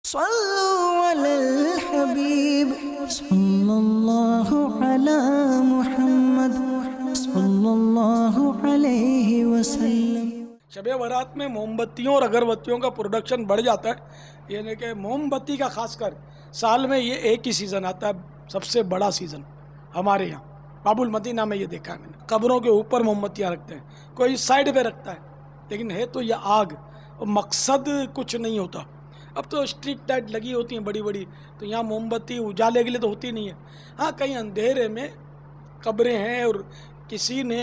صلوا علی الحبیب صلی اللہ علی محمد صلی اللہ علیہ وسلم۔ شب برات میں موم بتیوں اور اگربتیوں کا پروڈکشن بڑھ جاتا ہے، یعنی کہ موم بتی کا خاص کر سال میں یہ ایک ہی سیزن آتا ہے، سب سے بڑا سیزن ہمارے یہاں باب المدینہ میں یہ دیکھا ہے میں نے۔ قبروں کے اوپر موم بتیاں رکھتے ہیں، کوئی سائڈ پہ رکھتا ہے، لیکن ہے تو یہ آگ، اور مقصد کچھ نہیں ہوتا۔ اب تو اسٹریٹ لائٹ لگی ہوتی ہیں بڑی بڑی، تو یہاں موم بتی اجالے کے لیے تو ہوتی نہیں ہے۔ ہاں کہیں اندھیرے میں قبریں ہیں اور کسی نے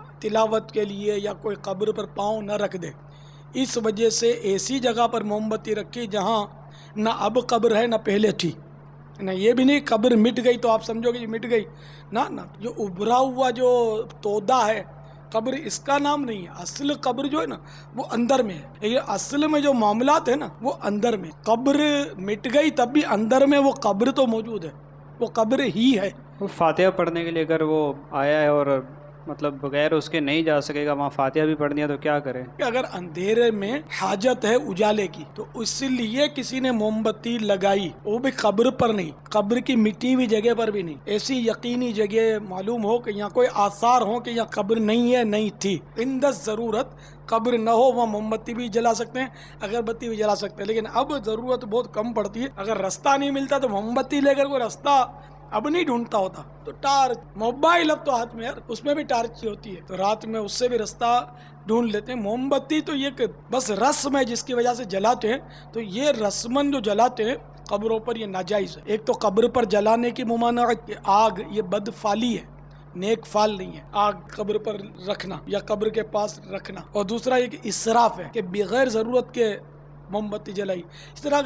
تلاوت کے لیے یا کوئی قبر پر پاؤں نہ رکھ دے، اس وجہ سے ایسی جگہ پر موم بتی رکھی جہاں نہ اب قبر ہے نہ پہلے تھی۔ نہ یہ بھی نہیں قبر مٹ گئی تو آپ سمجھو گے یہ مٹ گئی، نہ جو ابھرا ہوا جو تودا ہے قبر، اس کا نام نہیں ہے۔ اصل قبر جو ہے نا وہ اندر میں ہے، یہ اصل میں جو معاملات ہیں نا وہ اندر میں۔ قبر مٹ گئی تب بھی اندر میں وہ قبر تو موجود ہے، وہ قبر ہی ہے۔ وہ فاتحہ پڑھنے کے لیے اگر وہ آیا ہے اور مطلب بغیر اس کے نہیں جا سکے گا، وہاں فاتحہ بھی پڑھنی ہے تو کیا کرے؟ اگر اندھیرے میں حاجت ہے اجالے کی تو اس لیے کسی نے موم بتی لگائی، وہ بھی قبر پر نہیں، قبر کی مٹی ہوئی جگہ پر بھی نہیں، ایسی یقینی جگہ معلوم ہو کہ یہاں کوئی آثار ہو کہ یہاں قبر نہیں ہے، نہیں تھی۔ عند ضرورت قبر نہ ہو وہاں موم بتی بھی جلا سکتے ہیں، اگربتی بھی جلا سکتے ہیں، لیکن اب ضرورت بہت کم پڑتی ہے۔ اگر رستہ نہیں ملتا تو موم بتی لے کر کوئی رستہ اب نہیں ڈھونڈتا ہوتا، تو ٹارچ، موبائل اب تو ہاتھ میں ہے، اس میں بھی ٹارچ ہوتی ہے، تو رات میں اس سے بھی رستہ ڈھونڈ لیتے ہیں۔ موم بتی تو یہ کہ بس رسم ہے جس کی وجہ سے جلاتے ہیں، تو یہ رسمن جو جلاتے ہیں قبروں پر یہ ناجائز ہے۔ ایک تو قبر پر جلانے کی ممانعت، کہ آگ یہ بد فعلی ہے، نیک فعل نہیں ہے آگ قبر پر رکھنا یا قبر کے پاس رکھنا۔ اور دوسرا یہ کہ اسراف ہے کہ بغیر ضرورت کے موم بتی جلائی۔ اس طرح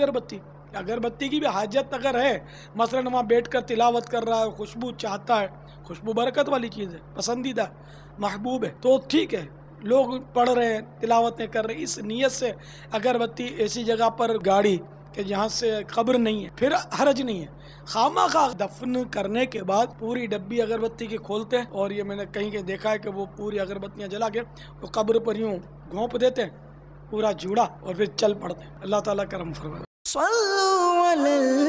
اگربتی کی بھی حاجت اگر ہے، مثلا وہاں بیٹھ کر تلاوت کر رہا ہے، خوشبو چاہتا ہے، خوشبو برکت والی چیز ہے، پسندیدہ محبوب ہے، تو ٹھیک ہے، لوگ پڑھ رہے ہیں، تلاوتیں کر رہے ہیں، اس نیت سے اگربتی ایسی جگہ پر گاڑی کہ جہاں سے قبر نہیں ہے، پھر حرج نہیں ہے۔ خامہ خواہ دفن کرنے کے بعد پوری ڈبی اگربتی کی کھولتے ہیں، اور یہ میں نے کہیں کہ دیکھا ہے کہ وہ پوری اگربتیاں جلا کے وہ قبر پر یوں گھونپ دیتے ہیں پورا جوڑا، اور پھر چل پڑتے ہیں۔ اللہ تعالیٰ کرم فرمائے۔ صلوا علی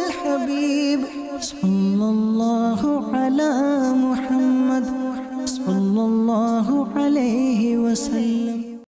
الحبیب صلی اللہ علی محمد صلی اللہ علیہ وسلم۔